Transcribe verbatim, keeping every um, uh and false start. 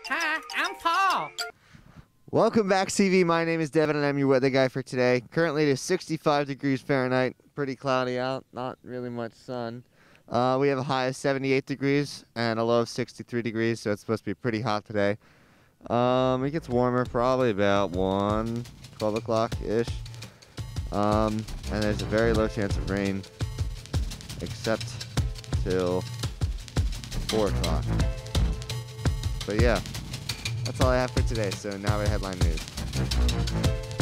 Hi, I'm Paul. Welcome back, C V. My name is Devin, and I'm your weather guy for today. Currently, it is sixty-five degrees Fahrenheit. Pretty cloudy out. Not really much sun. Uh, we have a high of seventy-eight degrees and a low of sixty-three degrees, so it's supposed to be pretty hot today. Um, it gets warmer probably about one, twelve o'clock-ish. Um, and there's a very low chance of rain, except till four o'clock. But yeah, that's all I have for today, so now the headline news.